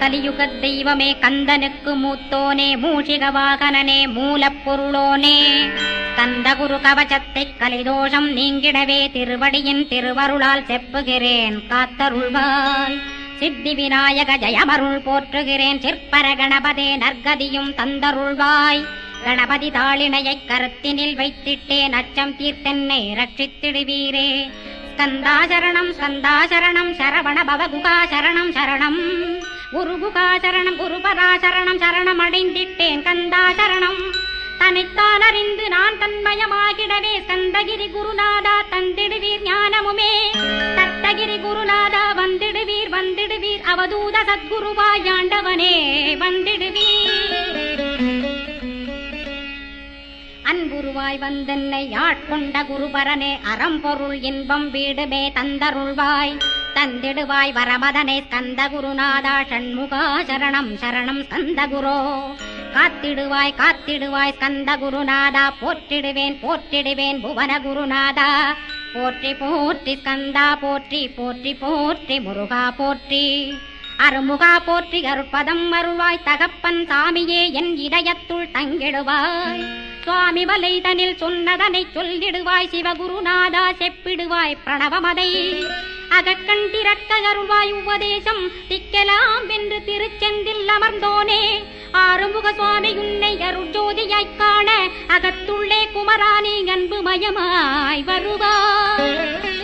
கலியுக தெய்வமே கந்தனுக்கு மூத்தோனே மூஷிக வாகனனே மூலப்பொருளோனே கந்தகுரு கவசத்தை கலிதோஷம் நீங்கிடவே திருவடியின் திருவருளால் செப்புகிறேன் காத்தருள்வாய். சித்தி விநாயக ஜயமருள் போற்றுகிறேன் சிற்பர கணபதே நற்கதியும் தந்தருள்வாய். கணபதி தாளினையை கருத்தினில் வைத்திட்டேன் அச்சம் தீர்த்தென்னை ரட்சித்திடுவீரே. ஸ்கந்தாசரணம் ஸ்கந்தாசரணம் சரவண பவகுகாசரணம் சரணம் குருகுகாசரணம் குருபராசரணம் சரணம் அடைந்திட்டேன் கந்தாசரணம். தன்னைத்தான் அறிந்து நான் தன்மயமாகிடவே ஸ்கந்தகிரி குருநாதா தந்திடுவீர் ஞானமுமே. தத்தகிரி குருநாதா வந்திடுவீர் வந்திடுவீர் அவதூத சத்குருவாய் ஆண்டவனே வந்திடுவீர். அன்புருவாய் வந்தென்னை ஆட்கொண்ட குருபரனே அறம்பொருள் இன்பம் வீடுமே தந்தருள்வாய். தந்திடுவாய் வரமதனே ஸ்கந்த குருநாதா ஷண்முகா சரணம் சரணம் ஸ்கந்த குரோ. காத்திடுவாய் காத்திடுவாய் ஸ்கந்த குருநாதா போற்றிடுவேன் போற்றிடுவேன் புவன குருநாதா. போற்றி போற்றி ஸ்கந்தா போற்றி போற்றி போற்றி முருகா போற்றி. அருமுகா போற்றி அருட்பதம் அருள்வாய் தகப்பன் சாமியே என் இதயத்துள் தங்கிடுவாய். சுவாமி வலைதனில் சொன்னதனை சொல்லிடுவாய் சிவகுருநாதா செப்பிடுவாய் பிரணவமதை. அகக்கண் திறக்க அருள்வாய் உபதேசம் திக்கலாம் என்று திருச்செந்தில் அமர்ந்தோனே. ஆறுமுக சுவாமி உன்னை அருட்ஜோதியாய்க் காண அகத்துள்ளே குமராணி அன்புமயமாய் வருவாய்.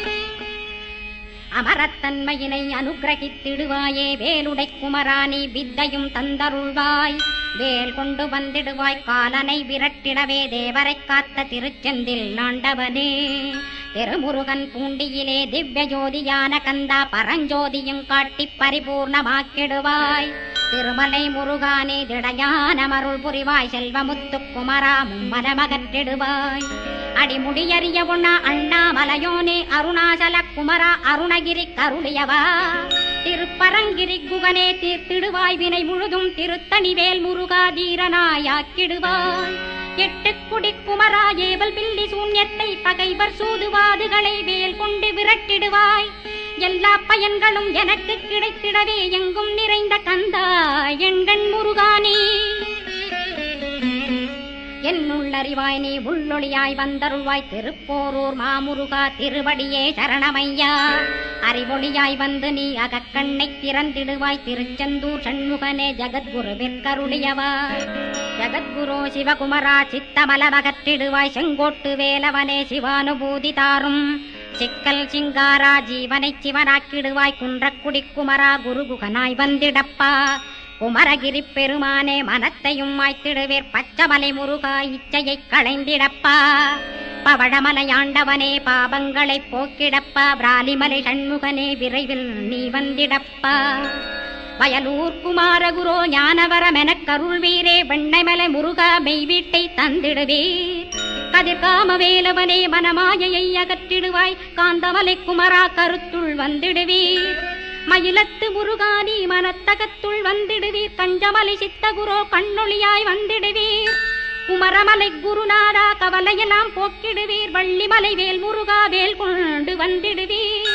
அமரத்தன்மையினை அனுகிரகித்திடுவாயே வேலுடை குமராணி வித்தையும் தந்தருள்வாய். வேல் கொண்டு வந்திடுவாய் காலனை விரட்டிடவே தேவரை காத்த திருச்செந்தில் ஆண்டவனே. திருமுருகன் பூண்டியிலே திவ்ய ஜோதியான கந்தா பரஞ்சோதியும் காட்டி பரிபூர்ணமாக்கிடுவாய். திருமலை முருகானே திடையான மருள் புரிவாய் செல்வமுத்து குமரா மும்மனமகற்றிடுவாய். அடிமுடியறிய உண்ணா அண்ணாமலையோனே அருணாசல குமரா அருணகிரி கருளியவா. திருப்பரங்கிரி குகனே தீர்த்திடுவாய் வினை முழுதும் திருத்தணிவேல் முருகா தீரனாயாக்கிடுவாய். எட்டு குடி குமரா ஏவல் பில்லி சூன்யத்தை பகைவர் சூதுவாதுகளை வேல் கொண்டு விரட்டிடுவாய். எல்லா பயன்களும் எனக்கு கிடைத்திடவே எங்கும் நிறைந்த கந்தா எண்கண் முருகானே. என்னுள்ளறிவாய் நீ உள்ளொளியாய் வந்தருள்வாய் திருப்போரூர் மாமுருகா திருவடியே சரணமையா. அறிவொளியாய் வந்து நீ அகக்கண்ணை திறந்திடுவாய் திருச்செந்தூர் சண்முகனே ஜகத்குருவிற்கருளியவாய். ஜகத்குரு சிவகுமரா சித்தமலமகற்றிடுவாய் செங்கோட்டு வேலவனே சிவானுபூதி தாரும். சிக்கல் சிங்காரா ஜீவனை சிவனாக்கிடுவாய் குன்றக்குடி குமரா குருகுகனாய் வந்திடப்பா. குமரகிரி பெருமானே மனத்தையும் மாய்த்திடுவேர் பச்சமலை முருகா இச்சையை களைந்திடப்பா. பவழமலையாண்டவனே பாபங்களை போக்கிடப்பா. பிராலிமலை சண்முகனே விரைவில் நீ வந்திடப்பா. வயலூர் குமாரகுரோ ஞானவரமெனக் கருள்வீரே வெண்ணைமலை முருகா மெய் வீட்டை தந்திடுவீர். கதிர்காம வேலவனே மனமாயையை அகற்றிடுவாய் காந்தமலை குமரா கருத்துள் வந்திடுவீர். மயிலத்து முருகானி மனத்தகத்துள் வந்திடுவீர். கஞ்சமலை சித்தகுரோ கண்ணொளியாய் வந்திடுவீர். குமரமலை குருநாதா கவலையெல்லாம் போக்கிடுவீர். வள்ளிமலை வேல் முருகா வேல் கொண்டு வந்திடுவீர்.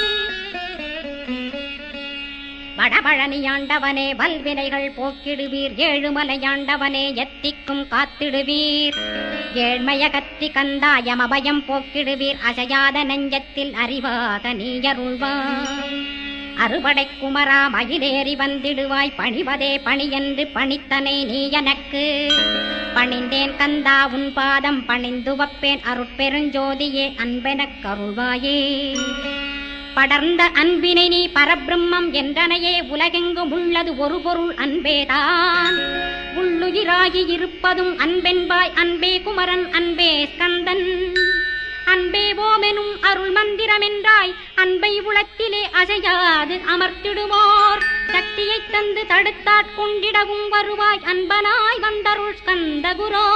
வடபழனியாண்டவனே வல்வினைகள் போக்கிடுவீர். ஏழுமலையாண்டவனே எத்திக்கும் காத்திடுவீர். ஏழ்மைய கத்தி கந்தாயம் அபயம் போக்கிடுவீர். அசையாத நெஞ்சத்தில் அறிவாக நீயருள்வாய். அறுபடை குமரா மயிலேறி வந்திடுவாய். பணிவதே பணியென்று பணித்தனை நீ எனக்கு. பணிந்தேன் கந்தா உன் பாதம் பணிந்து வப்பேன் அருட்பெருஞ்சோதியே அன்பெனக் கருள்வாயே. படர்ந்த அன்பினை நீ பரபிரம்மம் என்றனையே உலகெங்கும் உள்ளது ஒரு பொருள் அன்பேதான். உள்ளுயிராகி இருப்பதும் அன்பென்பாய் அன்பே குமரன் அன்பே ஸ்கந்தன். அன்பே ஓமெனும் அருள் மந்திரமென்றாய் அன்பை உளத்திலே அசையாது அமர்த்திடுவோர். சக்தியை தந்து தடுத்தாட்கொண்டிடவும் வருவாய் அன்பனாய் வந்தருள் ஸ்கந்த குரோ.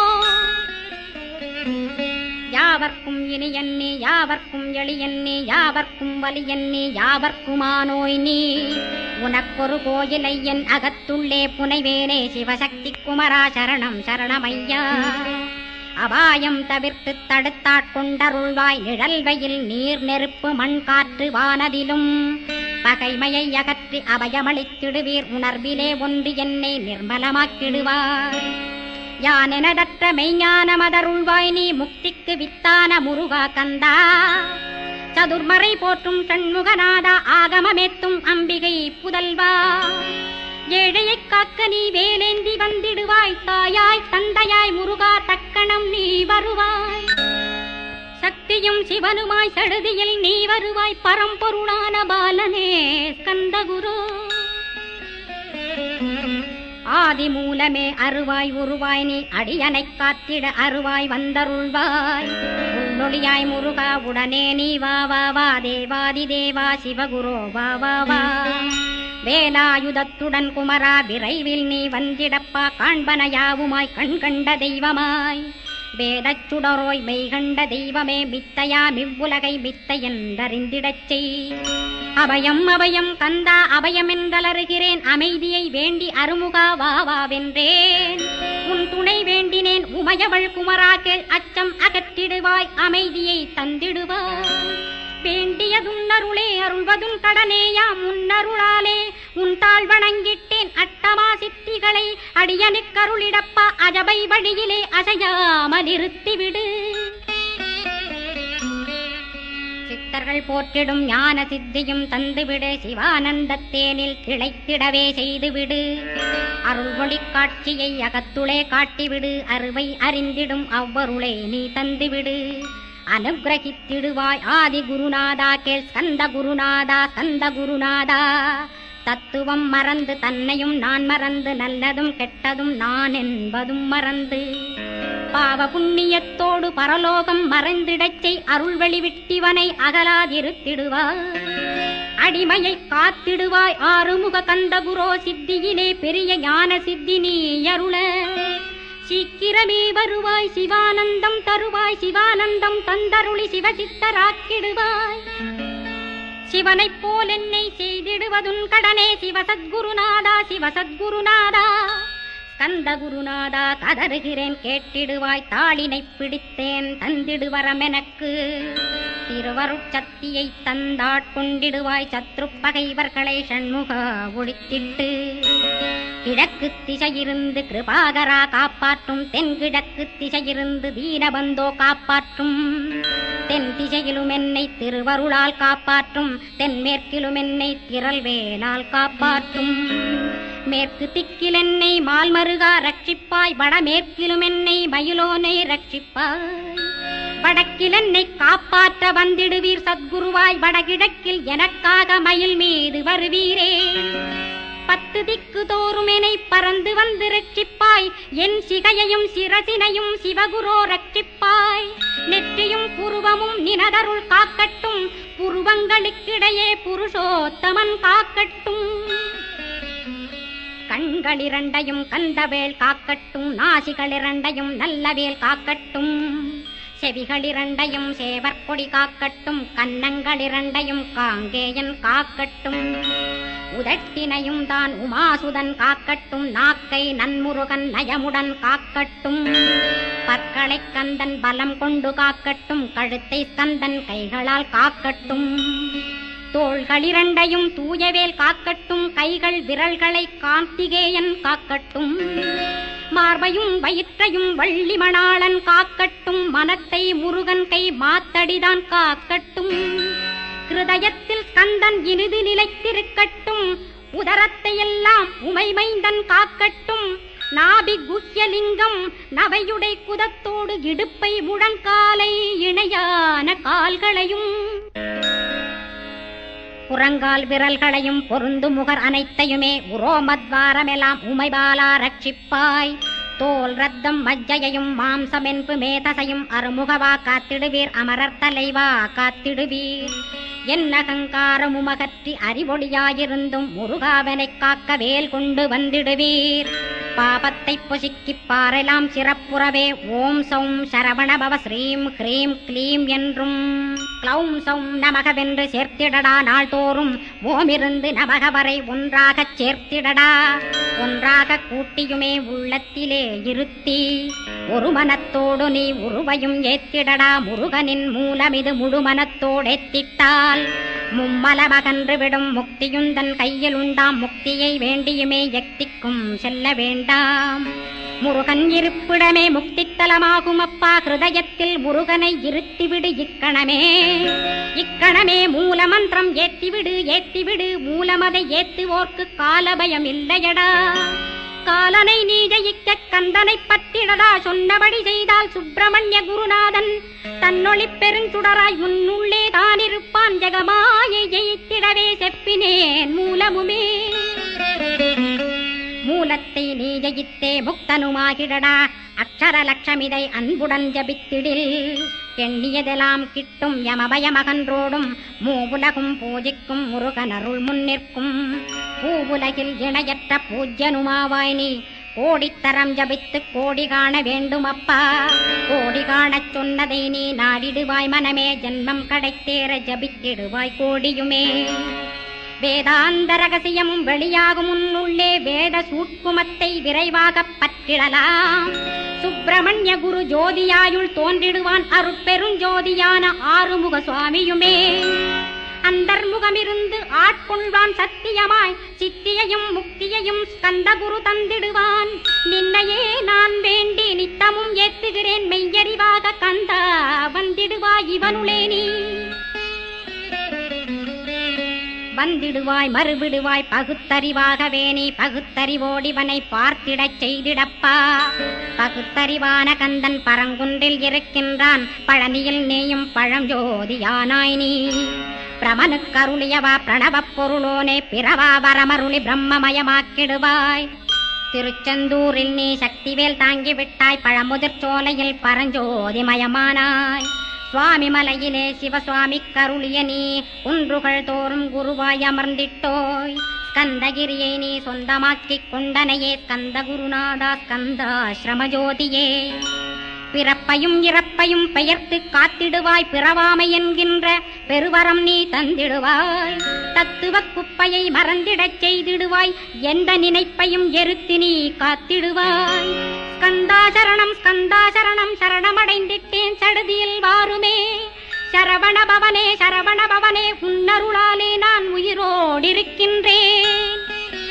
யாவர்க்கும் இனியன்னே யாவர்க்கும் எளியன்னே யாவர்க்கும் வலியன்னே யாவர்க்குமானோய் நீ. உனக்கொரு கோயிலை என் அகத்துள்ளே புனைவேனே சிவசக்தி குமரா சரணம் சரணமையா. அபாயம் தவிர்த்து தடுத்தாட்கொண்டருள்வாய் நிழல் வெயில் நீர் நெருப்பு மண் காற்று வானதிலும். பகைமையை அகற்றி அபயமளித்திடுவீர். உணர்விலே ஒன்று என்னை நிர்மலமாக்கிடுவார். யானெனதற்ற மெய்ஞான மதருள்வாய் நீ முக்திக்கு வித்தான முருகா கந்தா. சதுர்மறை போற்றும் ஷண்முகநாதா ஆகமமேத்தும் அம்பிகை புதல்வா. ஏழையைக் காக்க நீ வேலேந்தி வந்திடுவாய். தாயாய் தந்தையாய் முருகா தக்கணம் நீ வருவாய். சக்தியும் சிவனுமாய் சடுதியில் நீ வருவாய். பரம்பொருளான பாலனே ஸ்கந்தகுரு. ஆதி மூலமே அருவாய் உருவாய் நீ அடியனைக் காத்திட அருவாய் வந்தருள்வாய். உள்ளொளியாய் முருகா உடனே நீ வா வா வா. தேவாதி தேவா சிவகுரோ வா வா வா. வேலாயுதத்துடன் குமரா விரைவில் நீ வந்திடப்பா. காண்பன யாவுமாய் கண்கண்ட தெய்வமாய் வேதச் சுடரோய் மெய்கண்ட தெய்வமே. மித்தையா மிவ்வுலகை மித்தை என்றறிந்திடச் செய். அபயம் அபயம் கந்தா அபயமென்றலறுகிறேன். அமைதியை வேண்டி அருமுகா வா வா வென்றேன். உன் துணை வேண்டினேன் உமையவள் குமரா கேள். அச்சம் அகற்றிடுவாய் அமைதியை தந்திடுவாய். வேண்டியதுன் அருளே அருள்வதுன் கடனேயா. முன்னருளாலே உன் தாழ் வணங்கிட்டேன். அட்டமா சித்திகளை அடியனுக்கருளிடப்பா. அஜபை வழியிலே அசையாமல் இருத்திவிடு. சித்தர்கள் போற்றிடும் ஞான சித்தியும் தந்துவிடு. சிவானந்தத்தேனில் திளைத்திடவே செய்துவிடு. அருள் ஒளி காட்சியை அகத்துளே காட்டிவிடு. அருவை அறிந்திடும் அவ்வருளை நீ தந்துவிடு. அனுகிரகித்திடுவாய் ஆதி குருநாதா கேள். ஸ்கந்த குருநாதா ஸ்கந்த குருநாதா. தத்துவம் மறந்து தன்னையும் நான் மறந்து நல்லதும் கெட்டதும் நான் என்பதும் மறந்து பாவ புண்ணியத்தோடு பரலோகம் மறைந்திடச் செய். அருள் வெளிவிட்டிவனை அகலாதிருத்திடுவாய். அடிமையை காத்திடுவாய் ஆறுமுக கந்தகுரோ. சித்தியிலே பெரிய ஞான சித்தி நீ அருள. சீக்கிரமே வருவாய் சிவானந்தம் தருவாய். சிவானந்தம் தந்தருளி சிவசித்தராக்கிடுவாய். சிவனைப் போல் என்னை செய்திடுவதுன் கடனே. சிவசத்குருநாதா சிவசத்குருநாதா. ஸ்கந்த குருநாதா கதறுகிறேன் கேட்டிடுவாய். தாளினை பிடித்தேன் தந்திடுவரமெனக்கு. திருவருட்சக்தியை தந்தாட்கொண்டிடுவாய். சத்ரு பகைவர்களை ஷண்முகா ஒழித்திட்டு. கிழக்கு திசையிருந்து கிருபாகரா காப்பாற்றும். தென்கிழக்கு திசையிருந்து தீனபந்தோ காப்பாற்றும். தென் திசையிலும் என்னை திருவருளால் காப்பாற்றும். தென்மேற்கிலும் என்னை திரள்வேலால் காப்பாற்றும். மேற்கு திக்கில் என்னை மால்மருகா ரட்சிப்பாய். வடமேற்கிலும் என்னை மயிலோனை ரட்சிப்பாய். வடக்கில் என்னை காப்பாற்ற வந்திடுவீர் சத்குருவாய். வடகிழக்கில் எனக்காக மயில் மீது வருவீரே. 10 திக்கு தோறும் என்னை பறந்து வந்து ரட்சிப்பாய். என் சிகையையும் சிரசினையும் சிவகுரோ ரட்சிப்பாய். நெற்றியும் புருவமும் நினதருள் காக்கட்டும். புருவங்களுக்கிடையே புருஷோத்தமன் காக்கட்டும். கண்களிரண்டையும் கந்தவேல் காக்கட்டும். நாசிகளிரண்டையும் நல்லவேல் காக்கட்டும். செவிகளிரண்டையும் சேவற்கொடி காக்கட்டும். கன்னங்களிரண்டையும் காங்கேயன் காக்கட்டும். உதட்டினையும் தான் உமாசுதன் காக்கட்டும். நாக்கை நன்முருகன் நயமுடன் காக்கட்டும். பற்களை கந்தன் பலம் கொண்டு காக்கட்டும். கழுத்தை கந்தன் கைகளால் காக்கட்டும். தோள்களிரண்டையும் தூயவேல் காக்கட்டும். கைகள் விரல்களை கார்த்திகேயன் காக்கட்டும். மார்பையும் வயிற்றையும் வள்ளி மணாளன் காக்கட்டும். மனத்தை முருகன் கை மாத்தடிதான் காக்கட்டும். ஹிருதயத்தில் ஸ்கந்தன் இனிது நிலைத்திருக்கட்டும். உதரத்தை எல்லாம் உமைமைந்தன் காக்கட்டும். நாபி குஹ்யலிங்கம் நவையுடை குதத்தோடு இடுப்பை முழங்காலை இணையான கால்களையும் புறங்கால் விரல்களையும் பொருந்து முகர் அனைத்தையுமே உரோமத்வாரமெல்லாம் உமைபாலா ரட்சிப்பாய். தோல் ரத்தம் மஜ்ஜையையும் மாம்சமென்பு மேதசையும் அருமுகவா காத்திடுவீர். அமரர் தலைவா காத்திடுவீர். என் அகங்காரமுமகற்றி அறிவொளியாயிருந்தும் முருகாவனைக் காக்க வேல் கொண்டு வந்திடுவீர். பாபத்தை பொசுக்கிப் பாரெல்லாம் சிறப்புறவே ஓம் சௌம் சரவணபவ ஸ்ரீம் ஹ்ரீம் க்ளீம் என்றும் க்ளௌம் சௌம் நமகவென்று சேர்த்திடடா. நாள்தோறும் ஓமிருந்து நமக வரை ஒன்றாகச் சேர்த்திடடா. ஒன்றாக கூட்டியுமே உள்ளத்திலே இருத்தி ஒரு மனத்தோடு நீ உருவையும் ஏத்திடடா. முருகனின் மூலமிது முழு மனத்தோடேத்திட்டால் மும்மலமகன்று விடும் முக்தியுந்தன் கையில் உண்டாம் முக்தியை வேண்டியுமே எக்திக்கும் செல்ல வேண்டாம். முருகன் இருப்பிடமே முக்தித்தலமாகும் அப்பா, ஹிருதயத்தில் முருகனை இருத்திவிடு இக்கணமே. இக்கணமே மூலமந்திரம் ஏத்திவிடு ஏத்திவிடு, மூலமதை ஏத்துவோர்க்கு காலபயம் இல்லையடா. காலனை நீ ஜெயிக்க கந்தனை பற்றிடடா, சொன்னபடி செய்தால் சுப்பிரமணிய குருநாதன் தன்னொளி பெருஞ்சுடராய் உன்னுள்ளே தான் இருப்பான். ஜெகமாயை ஜெயித்திடவே செப்பினேன் மூலமுமே. மூலத்தை நீ ஜெயித்தே முக்தனுமாகிடடா, அக்ஷர லட்சமிதை அன்புடன் ஜபித்திடில். எண்ணியதெல்லாம் கிட்டும் யமபயமகன்றோடும், மூவுலகும் பூஜிக்கும் முருகன் அருள் முன்னிற்கும். பூவுலகில் இணையற்ற பூஜ்யனுமாவாய் நீ, கோடித்தரம் ஜபித்து கோடி காண வேண்டும் அப்பா. கோடி காணச் சொன்னதை நீ நாடிடுவாய் மனமே, ஜென்மம் கடைத்தேற ஜபித்திடுவாய் கோடியுமே. வேதாந்த ரகசியமும் வெளியாகும் உன்னுள்ளே, வேத சூட்குமத்தை விரைவாக பற்றிடலாம். சுப்பிரமணிய குரு ஜோதியாயுள் தோன்றிடுவான் அருட்பெருஞ்சோதியான ஆறுமுக சுவாமியுமே. அந்தர்முகமிருந்து ஆட்கொள்வான் சத்தியமாய், சித்தியையும் முக்தியையும் ஸ்கந்த குரு தந்திடுவான். நின்னையே நான் வேண்டி நித்தமும் ஏத்துகிறேன் மெய்யறிவாக கந்தா, வந்திடுவாய் இவனுளே நீ. வந்திடுவாய் மறுவிடுவாய் பகுத்தறிவாகவே நீ, பகுத்தறிவோடிவனை பார்த்திடச் செய்திடப்பா. பகுத்தறிவான கந்தன் பரங்குன்றில் இருக்கின்றான், பழனியில் நீயும் பழஞ்சோதியானாய் நீ. பிரமனுக்கருளியவா பிரணவப் பொருளோனே, பிறவா வரமருளி பிரம்மமயமாக்கிடுவாய். திருச்செந்தூரில் நீ சக்திவேல் தாங்கிவிட்டாய், பழமுதிர் சோலையில் பரஞ்சோதிமயமானாய். சுவாமி மலையிலே சிவசுவாமி கருளிய நீ, குன்றுகள் தோறும் குருவாய் அமர்ந்திட்டோய். ஸ்கந்தகிரியை நீ சொந்தமாக்கிக் கொண்டனையே, ஸ்கந்த குருநாதா ஸ்கந்தாஸ்ரமஜோதியே. பிறப்பையும் இறப்பையும் பெயர்த்து காத்திடுவாய், பிறவாமை என்கின்ற பெருவரம் நீ தந்திடுவாய். தத்துவ குப்பையை மறந்திடச் செய்திடுவாய், எந்த நினைப்பையும் எரித்து நீ காத்திடுவாய். ஸ்கந்தாசரணம் ஸ்கந்தாசரணம் சரணமடைந்திட்டேன் சடுதியில் வாருமே. சரவணபவனே சரவணபவனே, உன்னருளாலே நான் உயிரோடிருக்கின்றேன்.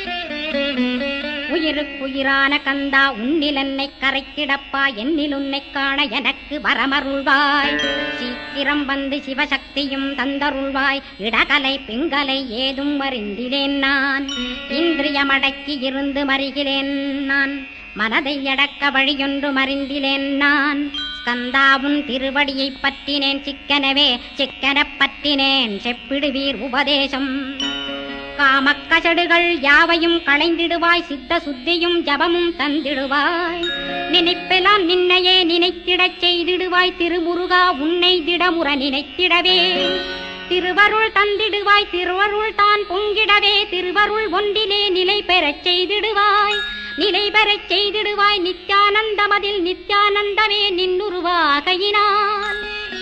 உயிருக்குயிரான கந்தா உன்னில் என்னை கரைத்திடப்பா, என்னில் உன்னை காண எனக்கு வரமருள்வாய். சீக்கிரம் வந்து சிவசக்தியும் தந்தருள்வாய், இடகலை பிங்கலை ஏதும் அறிந்திலேன் நான். இந்திரியமடக்கி இருந்து மறிகிறேன் நான், மனதை அடக்க வழியொன்று மறிந்திலேன் நான். ஸ்கந்தாவும் திருவடியை பற்றினேன் சிக்கனவே, சிக்கனப் பற்றினேன் செப்பிடுவீர் உபதேசம். காமக்கசடுகள் யாவையும் களைந்திடுவாய், சித்த சுத்தியும் ஜபமும் தந்திடுவாய். நினைப்பெல்லாம் நின்னையே நினைத்திடச் செய்திடுவாய், திருமுருகா உன்னை திடமுற நினைத்திடவே. திருவருள் தந்திடுவாய், திருவருள் தான் பொங்கிடவே. திருவருள் ஒன்றிலே நிலை பெறச் செய்திடுவாய், நிலை பெறச் செய்திடுவாய். நித்யானந்தமதில் நித்யானந்தமே நின்னுருவாகையினான்.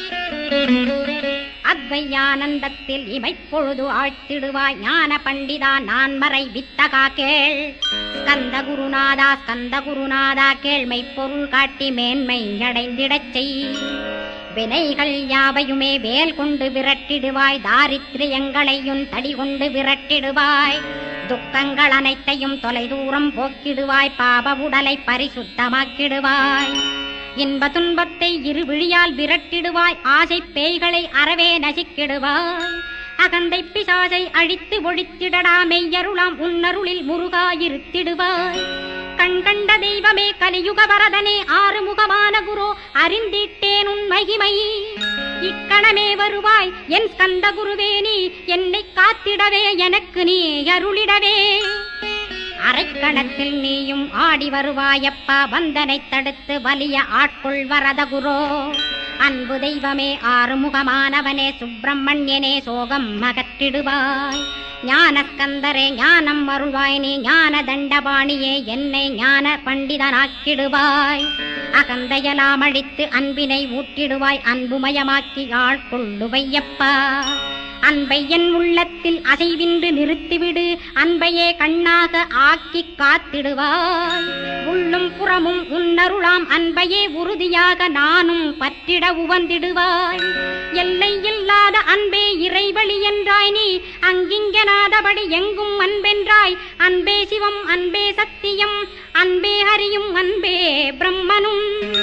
அத்வையானந்தத்தில் இமைப்பொழுது ஆழ்த்திடுவாய், ஞான பண்டிதா நான் மறை வித்தகா கேள். ஸ்கந்த குருநாதா ஸ்கந்த குருநாதா கேள், மெய்ப்பொருள் காட்டி மேன்மை அடைந்திடச் செய். வினைகள் யாவையுமே வேல் கொண்டு விரட்டிடுவாய், தாரித்ரியங்களையும் தடி கொண்டு விரட்டிடுவாய். துக்கங்கள் அனைத்தையும் தொலைதூரம் போக்கிடுவாய், பாப உடலை பரிசுத்தமாக்கிடுவாய். இன்ப துன்பத்தை இருவிழியால் விரட்டிடுவாய், ஆசை பேய்களை அறவே நசிக்கிடுவாய். அகந்தை பிசாசை அழித்து ஒழித்திடடா, மெய்யருளாம் உன்னருளில் முருகாயிருத்திடுவாய். கண் கண்ட தெய்வமே கலியுக வரதனே, ஆறுமுகமான குரு அறிந்திட்டேன் உன் மகிமை. இக்கணமே வருவாய் என் ஸ்கந்த குருவே, நீ என்னை காத்திடவே எனக்கு நீ அருளிடவே. அரைக்கணத்தில் நீயும் ஆடி வருவாயப்பா, வந்தனை தடுத்து வலிய ஆட்கொள் வரத குரோ. அன்பு தெய்வமே ஆறுமுகமானவனே, சுப்பிரமணியனே சோகம் அகற்றிடுவாய். ஞானஸ்கந்தரே ஞானம் அருள்வாய் நீ, ஞான தண்டபாணியே என்னை ஞான பண்டிதனாக்கிடுவாய். அகந்தையெல்லாம் அழித்து அன்பினை ஊட்டிடுவாய், அன்புமயமாக்கி ஆட்கொள்ளுவையப்பா. அன்பை என் உள்ளத்தில் அசைவின்று நிறுத்திவிடு, அன்பையே கண்ணாக ஆக்கி காத்திடுவாய். உள்ளும் புறமும் உன்னருளாம் அன்பையே உறுதியாக நானும் பற்றிட உவந்திடுவாய். எல்லை இல்லாத அன்பே இறைவழி என்றாய் நீ, அங்கிங்கனாதபடி எங்கும் அன்பென்றாய். அன்பே சிவம், அன்பே சத்தியம், அன்பே ஹரியும், அன்பே பிரம்மனும்,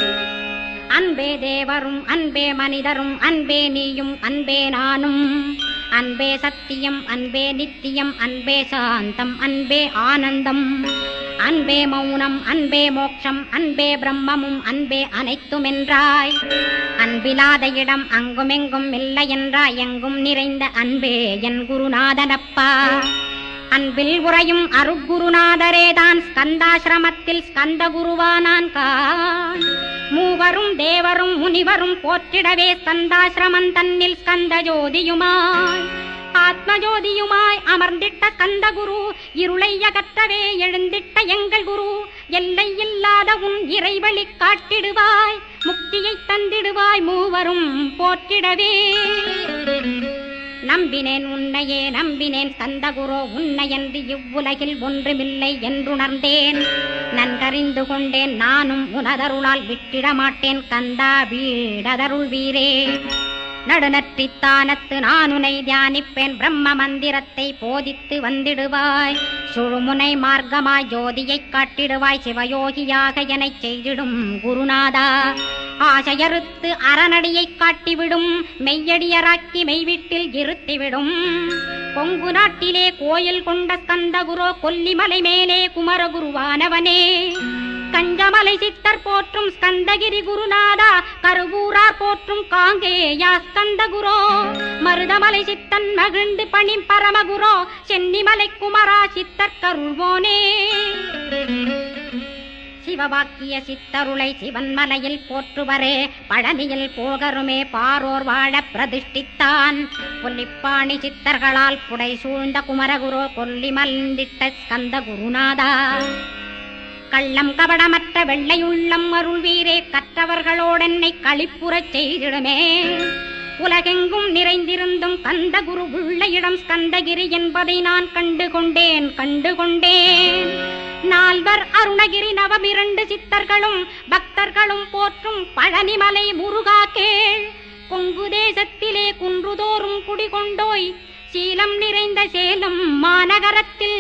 அன்பே தேவரும், அன்பே மனிதரும், அன்பே நீயும், அன்பே நானும். அன்பே சத்தியம், அன்பே நித்தியம், அன்பே சாந்தம், அன்பே ஆனந்தம், அன்பே மௌனம், அன்பே மோட்சம், அன்பே பிரம்மமும், அன்பே அனைத்துமென்றாய். அன்பிலாத இடம் அங்குமெங்கும் இல்லை என்றாய். எங்கும் நிறைந்த அன்பே என் குருநாதனப்பா. அன்பில் உறையும் அருட்குருநாதரேதான் ஸ்கந்தாசிரமத்தில் ஸ்கந்த குருவானான் கான். மூவரும் தேவரும் முனிவரும் போற்றிடவே ஸ்கந்தாசிரமம் தன்னில் ஸ்கந்த ஜோதியுமாய் ஆத்மஜோதியுமாய் அமர்ந்திட்ட ஸ்கந்த குரு, இருளை அகற்றவே எழுந்திட்ட எங்கள் குரு. எல்லை இல்லாத உன் இறைவழி காட்டிடுவாய், முக்தியை தந்திடுவாய் மூவரும் போற்றிடவே. நம்பினேன் உன்னையே நம்பினேன் ஸ்கந்தகுரோ, உன்னையன்றி இவ்வுலகில் ஒன்றுமில்லை என்றுணர்ந்தேன். நன்கறிந்து கொண்டேன் நானும் உனதருளால் விட்டிட மாட்டேன். கந்தா வீடதருள் வீரே, நடுநற்றித்தானத்து நானுனை தியானிப்பேன். பிரம்ம மந்திரத்தை போதித்து வந்திடுவாய். சுழுமுனை மார்க்கமாய் ஜோதியை காட்டிடுவாய். சிவயோகியாக எனச் செய்திடும் குருநாதா. ஆசையறுத்து அறநடியை காட்டிவிடும், மெய்யடியராக்கி மெய்வீட்டில் இருத்திவிடும். கொங்கு நாட்டிலே கோயில் கொண்ட ஸ்கந்தகுரோ, கொல்லிமலை மேலே குமரகுருவானவனே. கஞ்சமலை சித்தர் போற்றும் ஸ்கந்தகிரி குருநாதா, கருவூரார் போற்றும் காங்கேயா ஸ்கந்தகுரோ. மருதமலை சித்தன் மகிழ்ந்து பணி பரமகுரோ, சென்னிமலை குமரா சித்தர் கருள்வோனே. சிவவாக்கிய சித்தருளை சிவன்மலையில் போற்றுவரே, பழனியில் போகருமே பாரோர் வாழ பிரதிஷ்டித்தான். கொல்லிப்பாணி சித்தர்களால் புடை சூழ்ந்த குமரகுரோ, கொல்லி மல்ந்திட்ட ஸ்கந்த குருநாதா. கள்ளம் கபடமற்ற வெள்ளையுள்ளம் அருள் வீரே, கற்றவர்களோடென்னை களிப்புறச் செய்திடுமே. உலகெங்கும் நிறைந்திருந்தும் கந்த குரு உள்ள இடம் ஸ்கந்தகிரி என்பதை நான் கண்டுகொண்டேன். நால்வர் அருணகிரி நவமிரண்டு சித்தர்களும் பக்தர்களும் போற்றும் பழனிமலை முருகா கேள். கொங்கு தேசத்திலே குன்றுதோறும் குடிகொண்டோய், சீலம் நிறைந்த சேலம் மாநகரத்தில்.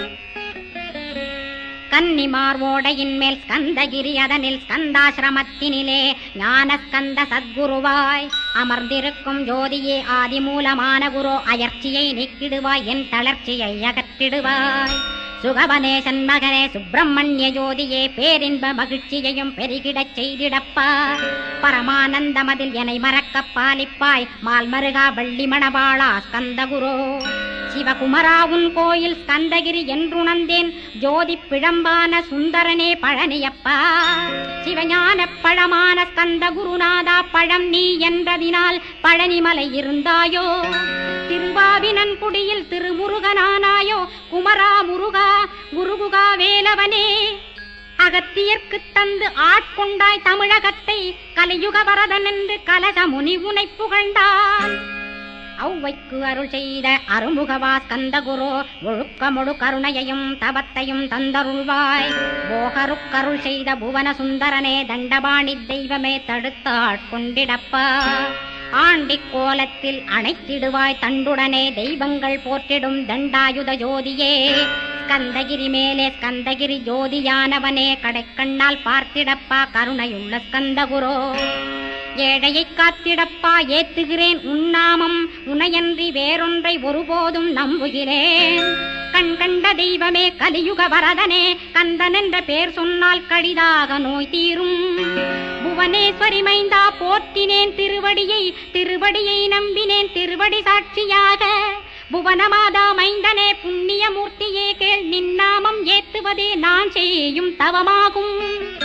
கன்னிமார் ஓடையின் மேல் ஸ்கந்தகிரி, அதனில் ஸ்கந்தாசிரமத்தினிலே ஞான ஸ்கந்த சத்குருவாய் அமர்ந்திருக்கும் ஜோதியே ஆதிமூலமான குரு. அயற்சியை நீக்கிடுவாய், என் தளர்ச்சியை அகற்றிடுவாய். சுகவனேசன் மகனே சுப்பிரமணிய ஜோதியே, பேரின்ப மகிழ்ச்சியையும் பெருகிடச் செய்திடப்பா. பரமானந்தமதில் என்னை மறக்க பாலிப்பாய், மால்மருகா வள்ளி மணவாளா ஸ்கந்தகுரோ. சிவகுமரா உன் கோயில் ஸ்கந்தகிரி என்றுணர்ந்தேன். ஜோதி பிழம்பான சுந்தரனே பழனியப்பா. சிவஞான பழமான ஸ்கந்த குருநாதா, பழம் நீ என்றதினால் பழனிமலை இருந்தாயோ. திருவாவினன் குடியில் திருமுருகனானாயோ. குமரா முருகா குருகுகா வேலவனே, அகத்தியர்க்கு தந்து ஆட்கொண்டாய் தமிழகத்தை. கலியுக வரதன் என்று கலக முனி உனை புகழ்ந்தாள். ஔவைக்கு அருள் செய்த அருமுகவா ஸ்கந்தகுரோ, ஒழுக்கமொழு கருணையையும் தவத்தையும் தந்தருள்வாய். போகருக்கருள் செய்த புவன சுந்தரனே, தண்டபாணி தெய்வமே தடுத்தாட்கொண்டிடப்பா. ஆண்டி கோலத்தில் அணைத்திடுவாய் தண்டுடனே, தெய்வங்கள் போற்றிடும் தண்டாயுத ஜோதியே. ஸ்கந்தகிரி மேலே ஸ்கந்தகிரி ஜோதியானவனே, கடைக்கண்ணால் பார்த்திடப்பா கருணையுள்ள ஸ்கந்தகுரோ. ஏழையை காத்திடப்பா ஏத்துகிறேன் உன்னாமம், உனையன்றி வேறொன்றை ஒருபோதும் நம்புகிறேன். கண் கண்ட தெய்வமே கலியுக வரதனே, கந்தன் என்ற பேர் சொன்னால் கடிதாக நோய் தீரும். புவனேஸ்வரி மைந்தா போற்றினேன் திருவடியை, திருவடியை நம்பினேன் திருவடி சாட்சியாக. புவனமாதா மைந்தனே புண்ணிய மூர்த்தியே கேள், நின்னாமம் ஏத்துவதே நான் செய்யும் தவமாகும்.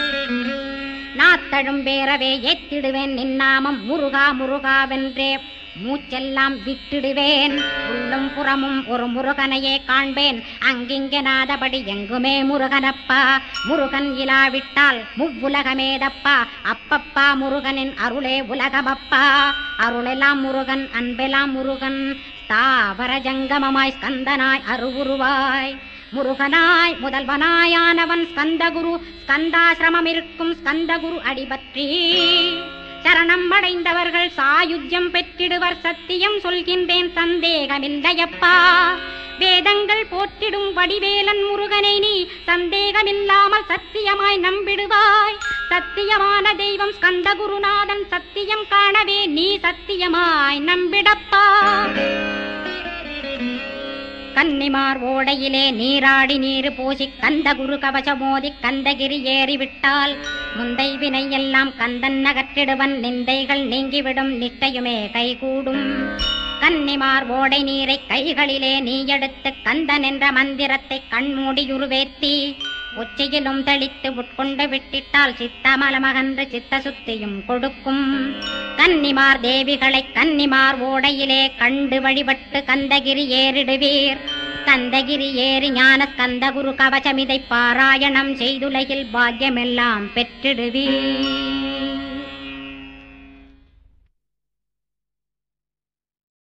நாத்தழும் பேரவே ஏத்திடுவேன் நின்னாமம், முருகா முருகாவென்றே மூச்செல்லாம் விட்டிடுவேன். உள்ளும் புறமும் ஒரு முருகனையே காண்பேன், அங்கிங்கனாதபடி எங்குமே முருகனப்பா. முருகன் இலாவிட்டால் முவ்வுலகமேதப்பா. அப்பப்பா முருகனின் அருளே உலகமப்பா. அருளெல்லாம் முருகன், அன்பெல்லாம் முருகன். தாவர ஜங்கமமாய் ஸ்கந்தனாய் அருவுருவாய் முருகனாய் முதல்வனாயானவன் ஸ்கந்தகுரு. ஸ்கந்தாசிரமம் இருக்கும் ஸ்கந்தகுரு அடிபற்றி சரணம் அடைந்தவர்கள் சாயுஜ்யம் பெற்றிடுவர். சத்தியம் சொல்கின்றேன் சந்தேகமில்லையப்பா. வேதங்கள் போற்றிடும் வடிவேலன் முருகனை நீ சந்தேகமில்லாமல் சத்தியமாய் நம்பிடுவாய். சத்தியமான தெய்வம் ஸ்கந்தகுருநாதன். சத்தியம் காணவே நீ சத்தியமாய் நம்பிடப்பா. கன்னிமார் ஓடையிலே நீராடி நீரு பூசி கந்தகுரு கவசமோதி கந்தகிரி ஏறிவிட்டால் முந்தை வினை எல்லாம் கந்தன் நகற்றிடுவன். நிந்தைகள் நீங்கிவிடும் நிச்சயமே கைகூடும். கன்னிமார் ஓடை நீரை கைகளிலே நீ எடுத்து கந்தன் என்ற மந்திரத்தை கண்மூடியுருவேத்தி உச்சியிலும் தெளித்து உட்கொண்டு விட்டிட்டால் சித்தமலமகன்று சித்த சுத்தியும் கொடுக்கும். கன்னிமார் தேவிகளை கன்னிமார் ஓடையிலே கண்டு வழிபட்டு கந்தகிரி ஏறிடுவீர். கந்தகிரி ஏறி ஞான கந்தகுரு கவசமிதை பாராயணம் செய்துலகில் பாக்கியமெல்லாம் பெற்றிடுவீர்.